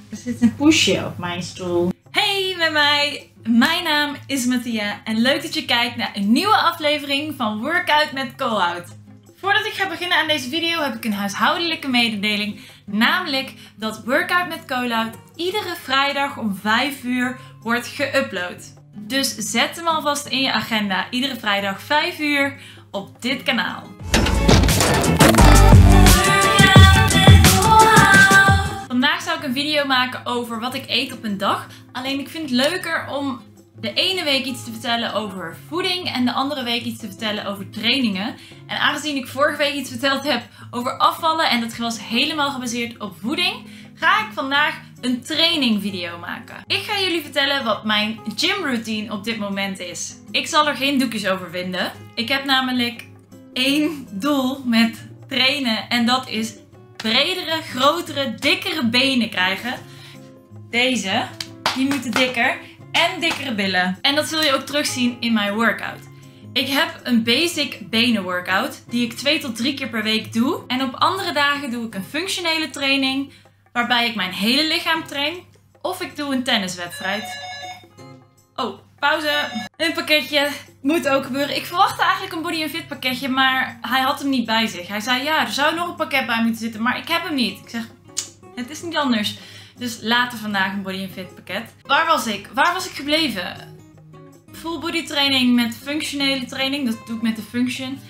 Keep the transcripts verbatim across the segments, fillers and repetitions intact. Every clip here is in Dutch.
Er zit een poesje op mijn stoel. Hey met mij, mijn naam is Mattia en leuk dat je kijkt naar een nieuwe aflevering van Workout met Cohout. Voordat ik ga beginnen aan deze video heb ik een huishoudelijke mededeling, namelijk dat Workout met Cohout iedere vrijdag om vijf uur wordt geüpload. Dus zet hem alvast in je agenda, iedere vrijdag vijf uur op dit kanaal. Vandaag zou ik een video maken over wat ik eet op een dag. Alleen ik vind het leuker om de ene week iets te vertellen over voeding en de andere week iets te vertellen over trainingen. En aangezien ik vorige week iets verteld heb over afvallen en dat was helemaal gebaseerd op voeding, ga ik vandaag een training video maken. Ik ga jullie vertellen wat mijn gymroutine op dit moment is. Ik zal er geen doekjes over vinden. Ik heb namelijk één doel met trainen en dat is bredere, grotere, dikkere benen krijgen. Deze, die moeten dikker en dikkere billen. En dat zul je ook terugzien in mijn workout. Ik heb een basic benen workout die ik twee tot drie keer per week doe. En op andere dagen doe ik een functionele training waarbij ik mijn hele lichaam train. Of ik doe een tenniswedstrijd. Oh, pauze. Een pakketje moet ook gebeuren. Ik verwachtte eigenlijk een Body and Fit pakketje, maar hij had hem niet bij zich. Hij zei ja, er zou nog een pakket bij moeten zitten, maar ik heb hem niet. Ik zeg, het is niet anders. Dus later vandaag een Body and Fit pakket. Waar was ik? Waar was ik gebleven? Full body training met functionele training. Dat doe ik met de Function.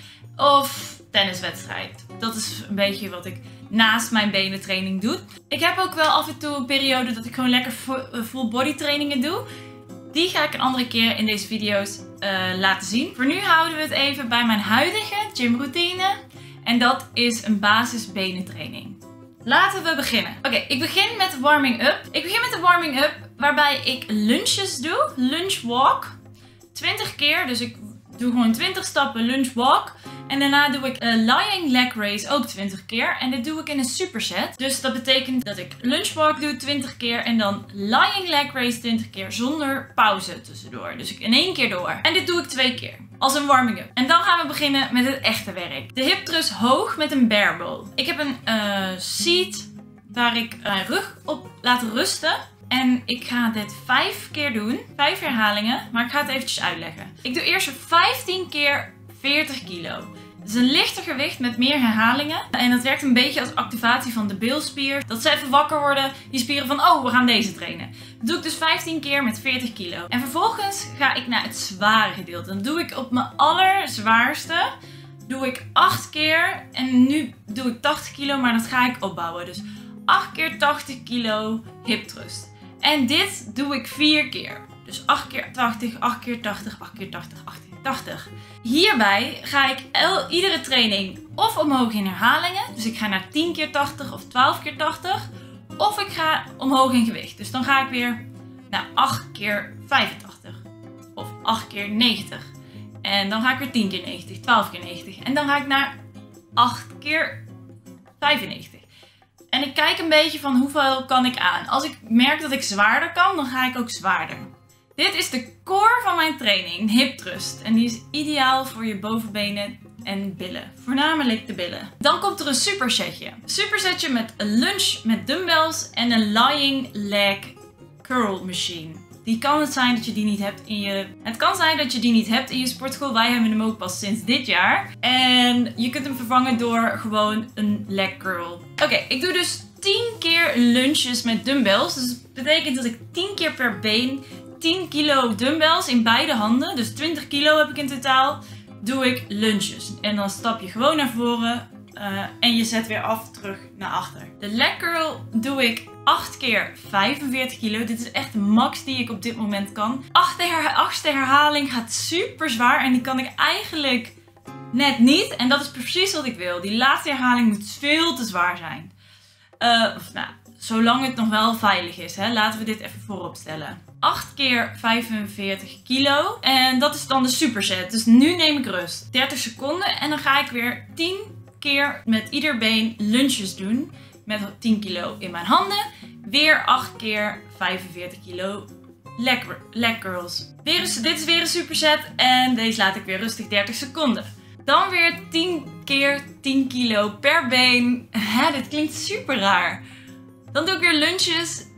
Of tenniswedstrijd. Dat is een beetje wat ik naast mijn benentraining doe. Ik heb ook wel af en toe een periode dat ik gewoon lekker full body trainingen doe. Die ga ik een andere keer in deze video's uh, laten zien. Voor nu houden we het even bij mijn huidige gymroutine. En dat is een basis benentraining. Laten we beginnen. Oké, okay, ik begin met de warming up. Ik begin met de warming up waarbij ik lunges doe. Lunge walk. twintig keer. Dus ik doe gewoon twintig stappen lunge walk. En daarna doe ik een lying leg raise ook twintig keer. En dit doe ik in een superset. Dus dat betekent dat ik lunge walk doe twintig keer. En dan lying leg raise twintig keer zonder pauze tussendoor. Dus ik in één keer door. En dit doe ik twee keer. Als een warming up. En dan gaan we beginnen met het echte werk. De hip thrust hoog met een barbell. Ik heb een uh, seat waar ik mijn rug op laat rusten. En ik ga dit vijf keer doen. Vijf herhalingen. Maar ik ga het eventjes uitleggen. Ik doe eerst vijftien keer veertig kilo. Het is een lichter gewicht met meer herhalingen. En dat werkt een beetje als activatie van de bilspier. Dat ze even wakker worden, die spieren van oh, we gaan deze trainen. Dat doe ik dus vijftien keer met veertig kilo. En vervolgens ga ik naar het zware gedeelte. Dan doe ik op mijn allerzwaarste, doe ik acht keer. En nu doe ik tachtig kilo, maar dat ga ik opbouwen. Dus acht keer tachtig kilo hip thrust. En dit doe ik vier keer. Dus acht keer tachtig, acht keer tachtig, acht keer tachtig, acht keer tachtig. Hierbij ga ik el, iedere training of omhoog in herhalingen. Dus ik ga naar tien keer tachtig of twaalf keer tachtig. Of ik ga omhoog in gewicht. Dus dan ga ik weer naar acht keer vijfentachtig. Of acht keer negentig. En dan ga ik weer tien keer negentig, twaalf keer negentig. En dan ga ik naar acht keer vijfennegentig. En ik kijk een beetje van hoeveel kan ik aan. Als ik merk dat ik zwaarder kan, dan ga ik ook zwaarder. Dit is de core van mijn training, hip thrust. En die is ideaal voor je bovenbenen en billen. Voornamelijk de billen. Dan komt er een supersetje. Supersetje met een lunge met dumbbells en een lying leg curl machine. Die kan het zijn dat je die niet hebt in je... Het kan zijn dat je die niet hebt in je sportschool. Wij hebben hem ook pas sinds dit jaar. En je kunt hem vervangen door gewoon een leg curl. Oké, okay, ik doe dus tien keer lunges met dumbbells. Dus dat betekent dat ik tien keer per been tien kilo dumbbells in beide handen. Dus twintig kilo heb ik in totaal. Doe ik lunges. En dan stap je gewoon naar voren. Uh, en je zet weer af terug naar achter. De leg curl doe ik acht keer vijfenveertig kilo. Dit is echt de max die ik op dit moment kan. Achtste, her achtste herhaling gaat super zwaar. En die kan ik eigenlijk net niet. En dat is precies wat ik wil. Die laatste herhaling moet veel te zwaar zijn. Uh, of, nou, zolang het nog wel veilig is. Hè? Laten we dit even voorop stellen. acht keer vijfenveertig kilo. En dat is dan de superset. Dus nu neem ik rust. dertig seconden. En dan ga ik weer tien keer met ieder been lunges doen. Met tien kilo in mijn handen. Weer acht keer vijfenveertig kilo leg, leg curls. Weer een, dit is weer een superset. En deze laat ik weer rustig dertig seconden. Dan weer tien keer tien kilo per been. Hè, dit klinkt super raar. Dan doe ik weer lunges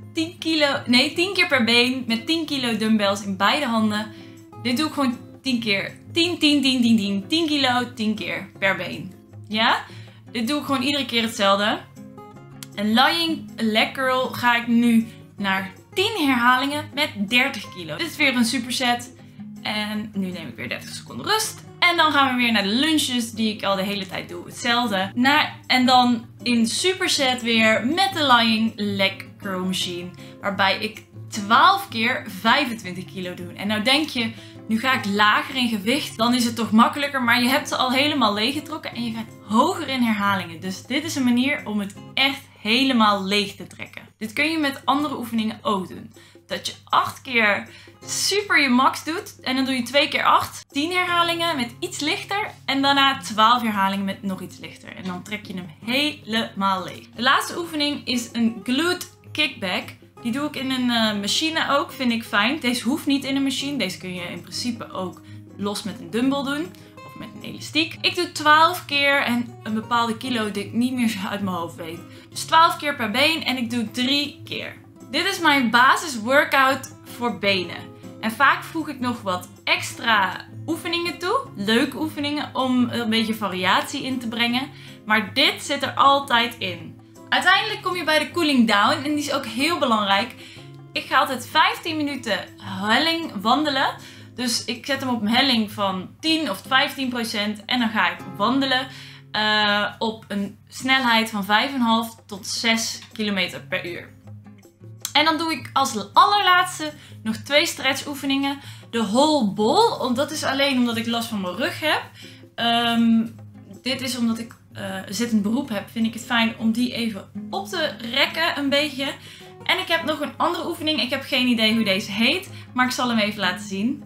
tien kilo, nee tien keer per been met tien kilo dumbbells in beide handen. Dit doe ik gewoon tien keer. tien, tien, tien, tien, tien. tien kilo, tien keer per been. Ja? Dit doe ik gewoon iedere keer hetzelfde. En lying leg curl ga ik nu naar tien herhalingen met dertig kilo. Dit is weer een superset. En nu neem ik weer dertig seconden rust. En dan gaan we weer naar de lunges die ik al de hele tijd doe. Hetzelfde. Naar, en dan in superset weer met de lying leg curl machine. Waarbij ik twaalf keer vijfentwintig kilo doe. En nou denk je, nu ga ik lager in gewicht. Dan is het toch makkelijker. Maar je hebt ze al helemaal leeggetrokken. En je gaat hoger in herhalingen. Dus dit is een manier om het echt helemaal leeg te trekken. Dit kun je met andere oefeningen ook doen. Dat je acht keer super je max doet. En dan doe je twee keer acht. tien herhalingen met iets lichter. En daarna twaalf herhalingen met nog iets lichter. En dan trek je hem helemaal leeg. De laatste oefening is een glute kickback. Die doe ik in een uh, machine ook. Vind ik fijn. Deze hoeft niet in een machine. Deze kun je in principe ook los met een dumbbell doen. Of met een elastiek. Ik doe twaalf keer en een bepaalde kilo die ik niet meer uit mijn hoofd weet. Dus twaalf keer per been en ik doe drie keer. Dit is mijn basis workout voor benen. En vaak voeg ik nog wat extra oefeningen toe. Leuke oefeningen om een beetje variatie in te brengen. Maar dit zit er altijd in. Uiteindelijk kom je bij de cooling down en die is ook heel belangrijk. Ik ga altijd vijftien minuten helling wandelen. Dus ik zet hem op een helling van tien of vijftien procent en dan ga ik wandelen uh, op een snelheid van vijf komma vijf tot zes kilometer per uur. En dan doe ik als allerlaatste nog twee stretchoefeningen. De whole ball, want dat is alleen omdat ik last van mijn rug heb. Um, dit is omdat ik uh, zittend beroep heb, vind ik het fijn om die even op te rekken een beetje. En ik heb nog een andere oefening. Ik heb geen idee hoe deze heet, maar ik zal hem even laten zien.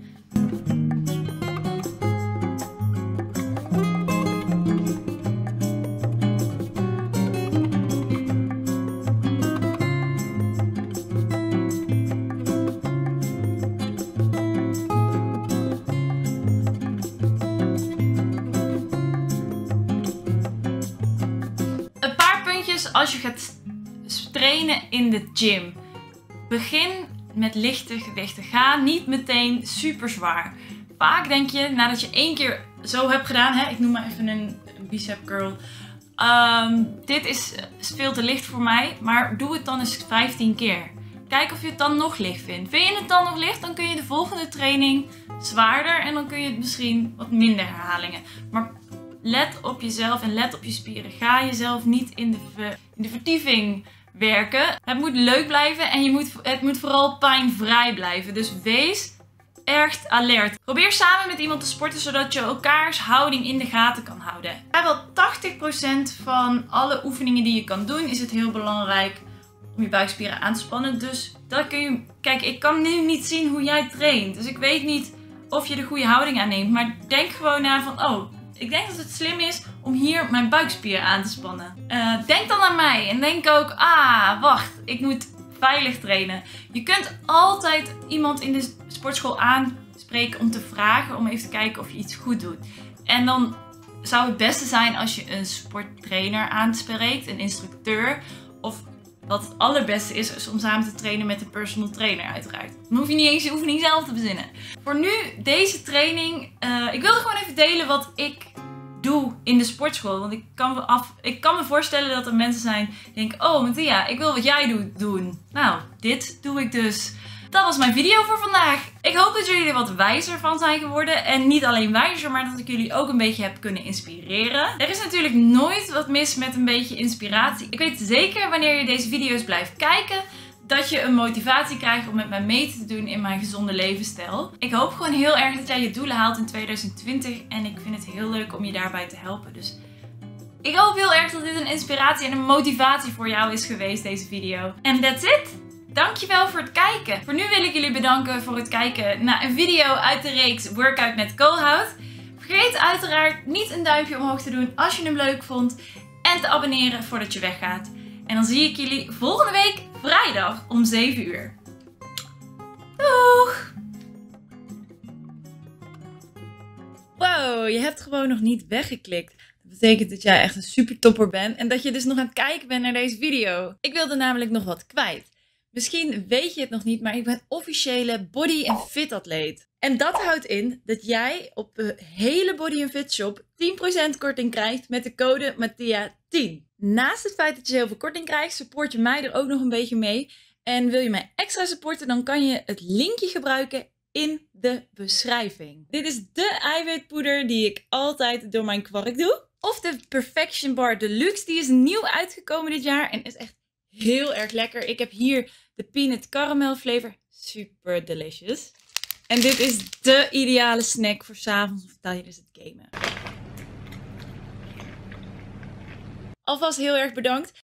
Als je gaat trainen in de gym, begin met lichte gewichten. Ga niet meteen super zwaar. Vaak denk je, nadat je één keer zo hebt gedaan, hè, ik noem maar even een bicep curl. Um, dit is veel te licht voor mij, maar doe het dan eens vijftien keer. Kijk of je het dan nog licht vindt. Vind je het dan nog licht, dan kun je de volgende training zwaarder en dan kun je het misschien wat minder herhalingen. Maar let op jezelf en let op je spieren. Ga jezelf niet in de, ver, in de vertieving werken. Het moet leuk blijven en je moet, het moet vooral pijnvrij blijven. Dus wees echt alert. Probeer samen met iemand te sporten zodat je elkaars houding in de gaten kan houden. Vrijwel tachtig procent van alle oefeningen die je kan doen is het heel belangrijk om je buikspieren aan te spannen. Dus dat kun je... Kijk, ik kan nu niet zien hoe jij traint. Dus ik weet niet of je de goede houding aanneemt. Maar denk gewoon na van, oh, ik denk dat het slim is om hier mijn buikspier aan te spannen. Uh, denk dan aan mij en denk ook, ah, wacht, ik moet veilig trainen. Je kunt altijd iemand in de sportschool aanspreken om te vragen, om even te kijken of je iets goed doet. En dan zou het beste zijn als je een sporttrainer aanspreekt, een instructeur. Of wat het allerbeste is, is om samen te trainen met een personal trainer uiteraard. Dan hoef je niet eens je oefening zelf te bezinnen. Voor nu, deze training, uh, ik wilde gewoon even delen wat ik doe in de sportschool. Want ik kan me, af, ik kan me voorstellen dat er mensen zijn die denken, oh Matthia, ik wil wat jij doet doen. Nou, dit doe ik dus. Dat was mijn video voor vandaag. Ik hoop dat jullie er wat wijzer van zijn geworden. En niet alleen wijzer, maar dat ik jullie ook een beetje heb kunnen inspireren. Er is natuurlijk nooit wat mis met een beetje inspiratie. Ik weet zeker wanneer je deze video's blijft kijken, dat je een motivatie krijgt om met mij mee te doen in mijn gezonde levensstijl. Ik hoop gewoon heel erg dat jij je doelen haalt in tweeduizend twintig. En ik vind het heel leuk om je daarbij te helpen. Dus ik hoop heel erg dat dit een inspiratie en een motivatie voor jou is geweest, deze video. En that's it! Dankjewel voor het kijken. Voor nu wil ik jullie bedanken voor het kijken naar een video uit de reeks Workout met Koolhout. Vergeet uiteraard niet een duimpje omhoog te doen als je hem leuk vond. En te abonneren voordat je weggaat. En dan zie ik jullie volgende week vrijdag om zeven uur. Doeg! Wow, je hebt gewoon nog niet weggeklikt. Dat betekent dat jij echt een super topper bent en dat je dus nog aan het kijken bent naar deze video. Ik wilde namelijk nog wat kwijt. Misschien weet je het nog niet, maar ik ben officiële body en fit atleet. En dat houdt in dat jij op de hele Body en Fit shop tien procent korting krijgt met de code Mattia tien. Naast het feit dat je heel veel korting krijgt, support je mij er ook nog een beetje mee. En wil je mij extra supporten, dan kan je het linkje gebruiken in de beschrijving. Dit is de eiwitpoeder die ik altijd door mijn kwark doe. Of de Perfection Bar Deluxe, die is nieuw uitgekomen dit jaar en is echt heel erg lekker. Ik heb hier de peanut caramel flavor, super delicious. En dit is de ideale snack voor 's avonds of tijdens het gamen. Alvast heel erg bedankt